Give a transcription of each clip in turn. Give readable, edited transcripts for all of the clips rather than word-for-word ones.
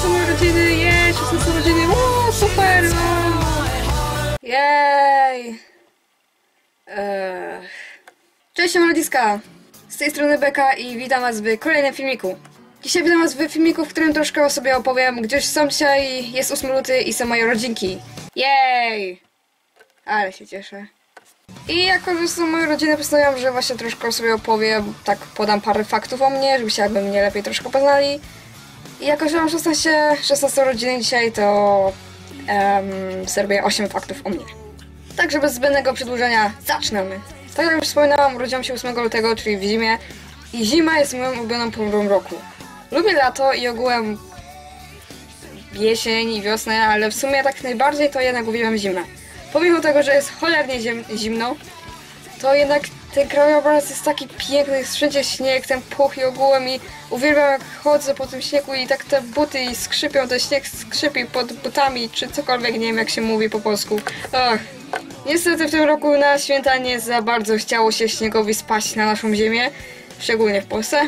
są moje rodziny, jej, 16 rodziny, o, super, no. Jej. Cześć, ludziska, z tej strony Beka i witam was w kolejnym filmiku. Dzisiaj witam was w filmiku, w którym troszkę o sobie opowiem, gdyż są dzisiaj, jest 8 luty i są moje rodzinki. Jej! Ale się cieszę. I jako, że są moje rodziny, postanowiłam, że właśnie troszkę o sobie opowiem, tak podam parę faktów o mnie, żebyście jakby mnie lepiej troszkę poznali. I jako, że mam 16 rodziny dzisiaj, to zrobię 8 faktów o mnie. Także bez zbędnego przedłużenia zaczynamy. Tak jak już wspominałam, urodziłam się 8 lutego, czyli w zimie. I zima jest moją ulubioną porą roku. Lubię lato i ogółem jesień i wiosnę, ale w sumie tak najbardziej to jednak uwielbiam zimę. Pomimo tego, że jest cholernie zimno, to jednak ten krajobraz jest taki piękny, jest wszędzie śnieg, ten puch i ogółem i uwielbiam jak chodzę po tym śniegu i tak te buty i skrzypią, ten śnieg skrzypi pod butami, czy cokolwiek, nie wiem jak się mówi po polsku. Ach. Niestety w tym roku na święta nie za bardzo chciało się śniegowi spaść na naszą ziemię, szczególnie w Polsce.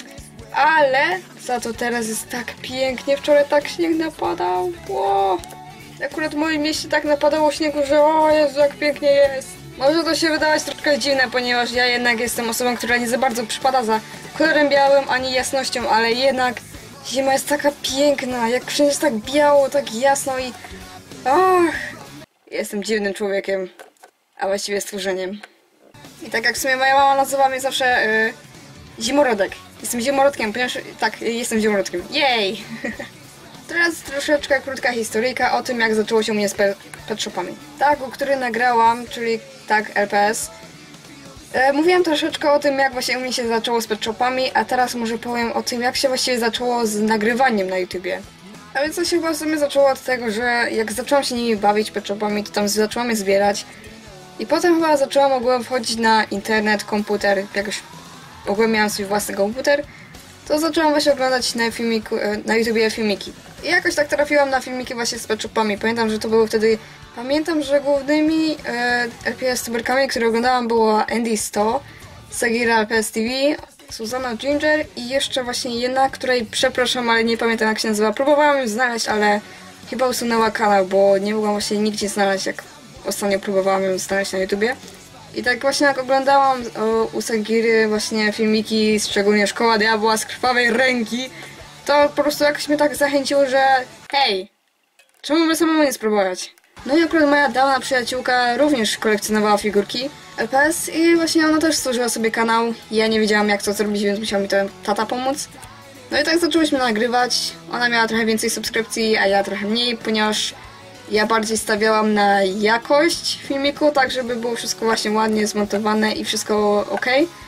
Ale za to teraz jest tak pięknie, wczoraj tak śnieg napadał, wow. Akurat w moim mieście tak napadało śniegu, że o Jezu, jak pięknie jest. Może to się wydawać troszkę dziwne, ponieważ ja jednak jestem osobą, która nie za bardzo przypada za kolorem białym ani jasnością, ale jednak zima jest taka piękna, jak wszędzie jest tak biało, tak jasno i... Ach, jestem dziwnym człowiekiem, a właściwie stworzeniem. I tak jak w sumie moja mama nazywa mnie zawsze zimorodek. Jestem zimorodkiem, ponieważ tak, jestem zimorodkiem. Jej! Teraz troszeczkę krótka historyjka o tym, jak zaczęło się u mnie z pet shopami. Tak, który nagrałam, czyli tak, LPS. Mówiłam troszeczkę o tym, jak właśnie u mnie się zaczęło z pet shopami, a teraz może powiem o tym, jak się właściwie zaczęło z nagrywaniem na YouTubie. A więc to się chyba w sumie zaczęło od tego, że jak zaczęłam się nimi bawić pet shopami, to tam zaczęłam je zbierać. I potem chyba zaczęłam ogółem wchodzić na internet, komputer, jakoś ogółem miałam swój własny komputer, to zaczęłam właśnie oglądać na YouTubie filmiki. I jakoś tak trafiłam na filmiki właśnie z pet shopami. Pamiętam, że to było wtedy... Pamiętam, że głównymi LPS tuberkami, które oglądałam, było Andy 100, Sagira LPS TV, Susanna Ginger i jeszcze właśnie jedna, której przepraszam, ale nie pamiętam jak się nazywa. Próbowałam ją znaleźć, ale chyba usunęła kanał, bo nie mogłam właśnie nigdzie znaleźć, jak ostatnio próbowałam ją znaleźć na YouTubie. I tak właśnie jak oglądałam u Sagiry właśnie filmiki, szczególnie Szkoła Diabła z krwawej ręki, to po prostu jakoś mnie tak zachęciło, że hej, czemu by samemu nie spróbować? No i akurat moja dawna przyjaciółka również kolekcjonowała figurki LPS i właśnie ona też stworzyła sobie kanał. Ja nie wiedziałam jak to zrobić, więc musiał mi to tata pomóc. No i tak zaczęłyśmy nagrywać. Ona miała trochę więcej subskrypcji, a ja trochę mniej, ponieważ ja bardziej stawiałam na jakość filmiku, tak żeby było wszystko właśnie ładnie zmontowane i wszystko ok.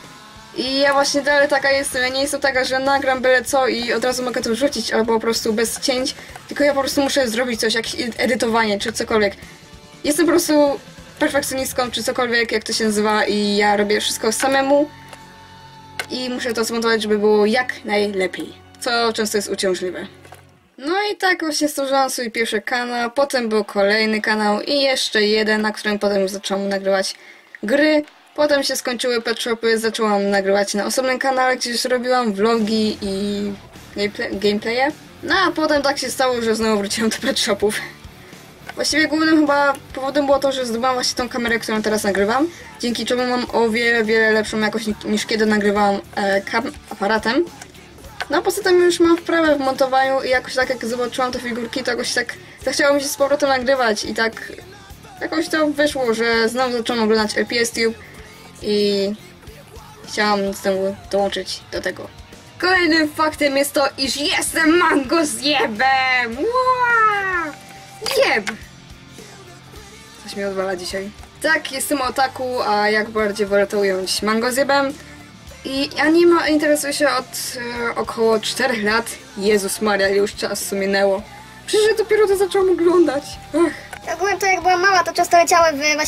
I ja właśnie dalej taka jestem, ja nie jestem taka, że nagram byle co i od razu mogę to wrzucić, albo po prostu bez cięć, tylko ja po prostu muszę zrobić coś, jakieś edytowanie, czy cokolwiek. Jestem po prostu perfekcjonistką, czy cokolwiek, jak to się nazywa i ja robię wszystko samemu i muszę to zmontować, żeby było jak najlepiej, co często jest uciążliwe. No i tak właśnie stworzyłam swój pierwszy kanał, potem był kolejny kanał i jeszcze jeden, na którym potem już zaczęłam nagrywać gry. Potem się skończyły pet shopy, zaczęłam nagrywać na osobnym kanale, gdzie już robiłam vlogi i gameplaye. No a potem tak się stało, że znowu wróciłam do pet shopów. Właściwie głównym chyba powodem było to, że zdobyłam właśnie tą kamerę, którą teraz nagrywam, dzięki czemu mam o wiele lepszą jakość niż kiedy nagrywałam aparatem. No a poza tym już mam wprawę w montowaniu i jakoś tak jak zobaczyłam te figurki, to jakoś tak zachciało mi się z powrotem nagrywać i tak jakoś to wyszło, że znowu zaczęłam oglądać LPS Tube i chciałam znowu dołączyć do tego. Kolejnym faktem jest to, iż jestem mangozjebem! Wow! Jeb! Coś mi odwala dzisiaj. Tak, jestem otaku, a jak bardziej wolę to ująć, mangozjebem. I anime interesuję się od około 4 lat. Jezus Maria, już czasu minęło. Przecież ja dopiero to zaczęłam oglądać. Ach. Ogólnie to jak byłam mała, to często leciały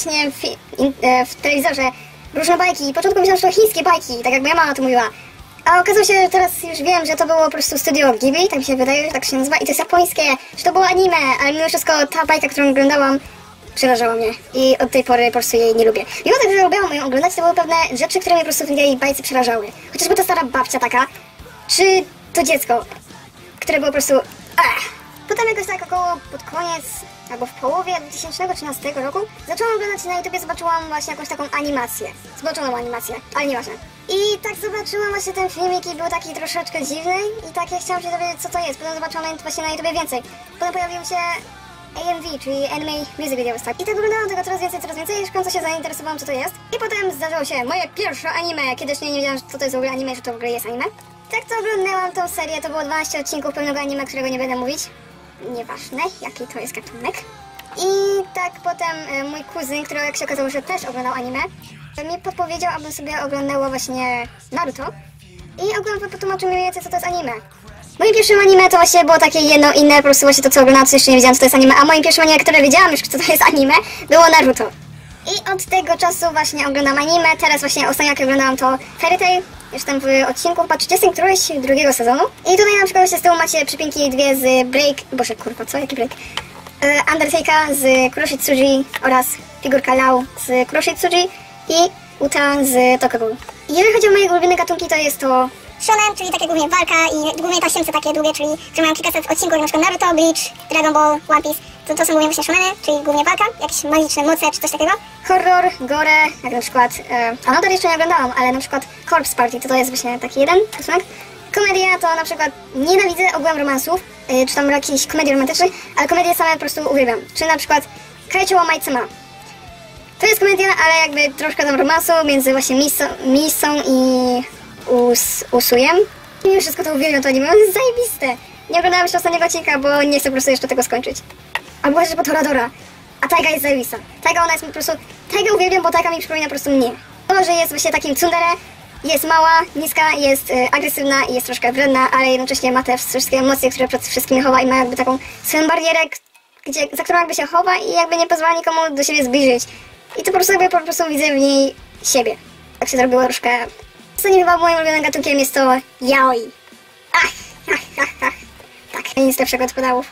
w telewizorze różne bajki. I początku myślałam, że to chińskie bajki, tak jak moja mama to mówiła. A okazało się, że teraz już wiem, że to było po prostu studio Ghibli, tak mi się wydaje, że tak się nazywa. I to jest japońskie, że to było anime, ale mimo wszystko ta bajka, którą oglądałam, przerażała mnie. I od tej pory po prostu jej nie lubię. Mimo tego, że lubiłam ją oglądać, to były pewne rzeczy, które mnie po prostu w tej bajce przerażały. Chociażby ta stara babcia taka, czy to dziecko, które było po prostu... potem jakoś tak około pod koniec, albo w połowie 2013 roku zaczęłam oglądać na YouTubie, zobaczyłam właśnie jakąś taką animację. Zboczoną animację, ale nieważne. I tak zobaczyłam właśnie ten filmik i był taki troszeczkę dziwny i tak ja chciałam się dowiedzieć, co to jest. Potem zobaczyłam właśnie na YouTubie więcej. Potem pojawił się AMV, czyli Anime Music Videos, tak. I tak oglądałam tego coraz więcej i w końcu się zainteresowałam, co to jest. I potem zdarzyło się moje pierwsze anime, kiedyś nie wiedziałam, co to jest w ogóle anime, że to w ogóle jest anime. Tak to oglądałam tą serię, to było 12 odcinków pewnego anime, którego nie będę mówić. Nieważne, jaki to jest gatunek. I tak potem mój kuzyn, który jak się okazało, że też oglądał anime, mi podpowiedział, abym sobie oglądała właśnie Naruto. I ogólnie potłumaczył mi mniej więcej, co to jest anime. Moim pierwszym anime to właśnie było takie jedno inne, po prostu właśnie to, co oglądałam, co jeszcze nie wiedziałam, co to jest anime. A moim pierwszym anime, które wiedziałam już, co to jest anime, było Naruto. I od tego czasu właśnie oglądam anime. Teraz właśnie ostatnio jak oglądałam to Fairy Tail. Jestem w odcinku chyba 30 któregoś drugiego sezonu. I tutaj na przykład właśnie z tyłu macie przypinki dwie z Break... Boże kurwa, co? Jaki Break? Undertake'a z Kuroshitsuji oraz figurka Lau z Kuroshitsuji i Uta z Tokyo. Jeżeli chodzi o moje ulubione gatunki, to jest to shonen, czyli takie głównie walka i głównie tasiemce takie długie, czyli które mają kilkaset odcinków, na przykład Naruto, Bleach, Dragon Ball, One Piece. To są głównie właśnie shoneny, czyli głównie walka, jakieś magiczne moce czy coś takiego. Horror, gore, jak na przykład... Another jeszcze nie oglądałam, ale na przykład Corpse Party, to jest właśnie taki jeden rysunek. Komedia to na przykład nienawidzę ogółem romansów, czy tam jakichś komedii romantycznych, ale komedie same po prostu uwielbiam. Czy na przykład Kaicho wa Maitsama. To jest komedia, ale jakby troszkę tam romansu między właśnie Misą i Usujem. I wszystko to uwielbiam, to anime, to jest zajebiste. Nie oglądałam jeszcze ostatniego odcinka, bo nie chcę po prostu jeszcze tego skończyć. Albo chociaż po Toradora. A Taiga jest zajebista. Taiga ona jest po prostu... Taiga uwielbiam, bo Taiga mi przypomina po prostu mnie. To, że jest właśnie takim tsundere, jest mała, niska, jest agresywna i jest troszkę wredna, ale jednocześnie ma te wszystkie emocje, które przed wszystkimi chowa i ma jakby taką swoją barierę, za którą jakby się chowa i jakby nie pozwala nikomu do siebie zbliżyć. I to po prostu widzę w niej siebie. Tak się zrobiło troszkę... Ostatnim chyba moim ulubionym gatunkiem jest to yaoi. Tak, nic lepszego od pedałów.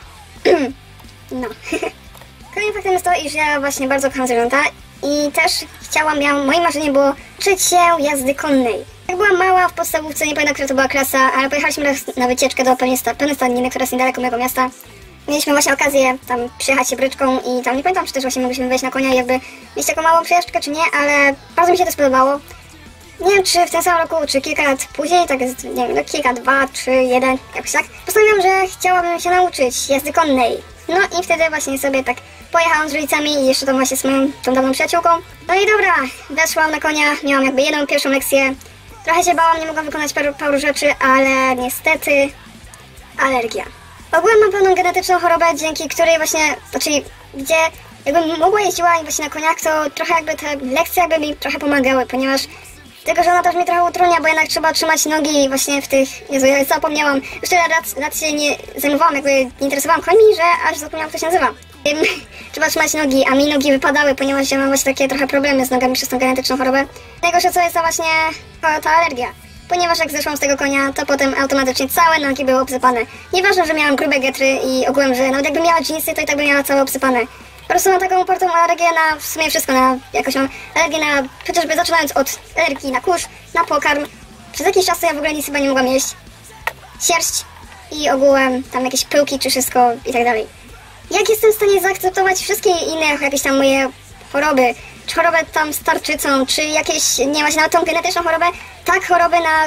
No. Kolejnym faktem jest to, iż ja właśnie bardzo kocham zwierzęta i też moim marzeniem było uczyć się jazdy konnej. Jak byłam mała w podstawówce, nie pamiętam, która to była klasa, ale pojechaliśmy raz na wycieczkę do pewnej stadniny, która jest niedaleko mojego miasta. Mieliśmy właśnie okazję tam przyjechać się bryczką i tam nie pamiętam, czy też właśnie mogliśmy wejść na konia i jakby mieć taką małą przejażdżkę, czy nie, ale bardzo mi się to spodobało. Nie wiem, czy w tym samym roku, czy kilka lat później, tak jest, nie wiem, kilka, 2, 3, 1, jakoś tak. Postanowiłam, że chciałabym się nauczyć jazdy konnej. No i wtedy właśnie sobie tak pojechałam z rodzicami i jeszcze tam właśnie z moją tą dawną przyjaciółką. No i dobra, weszłam na konia, miałam jakby jedną pierwszą lekcję. Trochę się bałam, nie mogłam wykonać paru rzeczy, ale niestety alergia. Ogólnie mam pewną genetyczną chorobę, dzięki której właśnie, czyli gdzie jakbym mogła jeździła właśnie na koniach, to trochę jakby te lekcje jakby mi trochę pomagały, ponieważ tylko, że ona też mnie trochę utrudnia, bo jednak trzeba trzymać nogi właśnie w tych... Jezu, ja zapomniałam. Już tyle lat się nie zajmowałam, jakby nie interesowałam końmi, że aż zapomniałam, jak to się nazywa. Trzeba trzymać nogi, a mi nogi wypadały, ponieważ ja mam właśnie takie trochę problemy z nogami przez tą genetyczną chorobę. Najgorsze co jest to właśnie ta alergia. Ponieważ jak zeszłam z tego konia, to potem automatycznie całe nogi były obsypane. Nieważne, że miałam grube getry i ogółem, że nawet jakbym miała dżinsy, to i tak bym miała całe obsypane. Po prostu mam taką upartą alergię na w sumie wszystko, na jakoś mam alergię na, chociażby zaczynając od alergii na kurz, na pokarm. Przez jakiś czas to ja w ogóle nic chyba nie mogłam jeść. Sierść i ogółem tam jakieś pyłki czy wszystko i tak dalej. Jak jestem w stanie zaakceptować wszystkie inne jakieś tam moje choroby, czy chorobę tam z tarczycą, czy jakieś, nie właśnie nawet tą genetyczną chorobę, tak chorobę na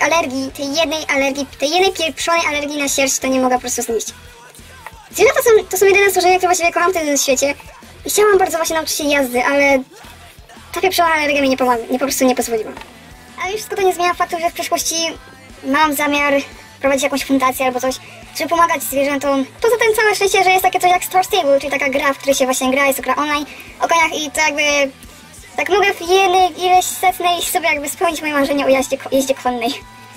alergii, tej jednej pieprzonej alergii na sierść, to nie mogę po prostu znieść. Zwierzęta to są jedyne stworzenia, które właściwie kocham w tym świecie i chciałam bardzo właśnie nauczyć się jazdy, ale ta pieprzona alergia mi po prostu nie pozwoliła. Ale już wszystko to nie zmienia faktu, że w przyszłości mam zamiar prowadzić jakąś fundację albo coś, żeby pomagać zwierzętom. Poza tym całe szczęście, że jest takie coś jak Star Stable, czyli taka gra, w której się właśnie gra, jest to gra online o koniach i to jakby tak mogę w ileś setnej sobie jakby spełnić moje marzenie o jeździe konnej.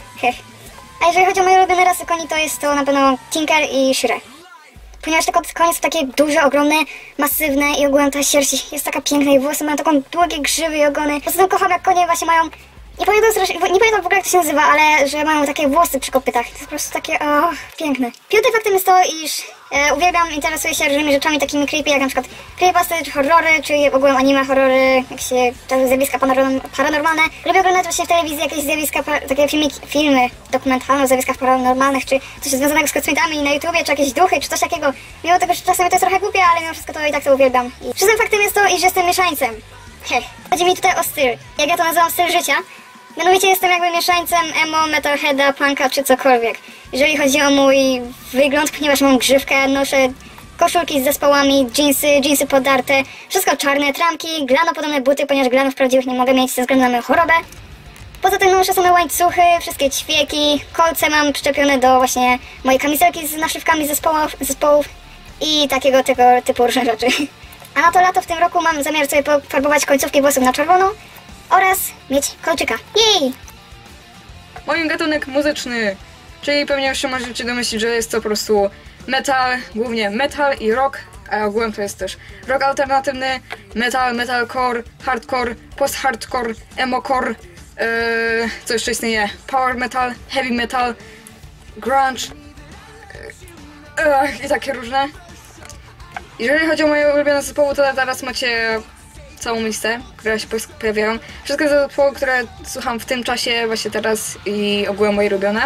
A jeżeli chodzi o moje ulubione rasy koni, to jest to na pewno Tinker i Shire. Ponieważ te konie są takie duże, ogromne, masywne i ogólnie ta sierść jest taka piękna i włosy mają taką długie grzywy i ogony. Poza tym kocham jak konie właśnie mają, nie pamiętam w ogóle jak to się nazywa, ale że mają takie włosy przy kopytach. To jest po prostu takie, piękne. Piątym faktem jest to, iż Uwielbiam, interesuję się różnymi rzeczami takimi creepy, jak na przykład creepypasty, czy horrory, czy ogółem anime, horrory, jakieś zjawiska paranormalne. Lubię oglądać właśnie w telewizji jakieś zjawiska, takie filmy dokumentalne o zjawiskach paranormalnych, czy coś związanego z kosmitami na YouTubie, czy jakieś duchy, czy coś takiego. Mimo tego, że czasami to jest trochę głupie, ale mimo wszystko to i tak to uwielbiam. I wszystkim faktem jest to, iż jestem mieszańcem. Heh. Chodzi mi tutaj o styl. Jak ja to nazywam, styl życia. Mianowicie jestem jakby mieszańcem emo, metalheada, punka czy cokolwiek. Jeżeli chodzi o mój wygląd, ponieważ mam grzywkę, noszę koszulki z zespołami, jeansy podarte, wszystko czarne, tramki, glanopodobne buty, ponieważ glanów prawdziwych nie mogę mieć ze względu na moją chorobę. Poza tym noszę same łańcuchy, wszystkie ćwieki, kolce mam przyczepione do właśnie mojej kamizelki z naszywkami zespołów i takiego typu różne rzeczy. A na to lato w tym roku mam zamiar sobie pofarbować końcówki włosów na czerwono oraz mieć kolczyka. Jej! Mój gatunek muzyczny, czyli pewnie już się możecie domyślić, że jest to po prostu metal, głównie metal i rock, a ogółem to jest też rock alternatywny, metalcore, hardcore, post-hardcore, emocore, co jeszcze istnieje, power metal, heavy metal, grunge i takie różne. Jeżeli chodzi o moje ulubione zespoły, to teraz macie całą listę, które się pojawiają. Wszystkie zespoły, które słucham w tym czasie, właśnie teraz i ogółem moje ulubione.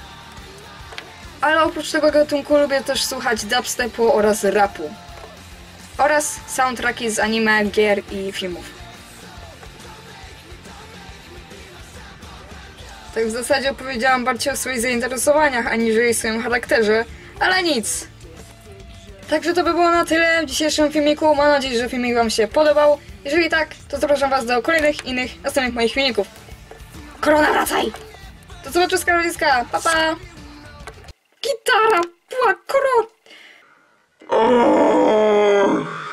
Ale oprócz tego gatunku lubię też słuchać dubstepu oraz rapu. Oraz soundtracki z anime, gier i filmów. Tak w zasadzie opowiedziałam bardziej o swoich zainteresowaniach, aniżeli swoim charakterze, ale nic. Także to by było na tyle w dzisiejszym filmiku. Mam nadzieję, że filmik wam się podobał. Jeżeli tak, to zapraszam was do kolejnych innych następnych moich filmików. Korona, wracaj! Do zobaczenia z Karoliska. Pa, pa! Gitara! Była korona!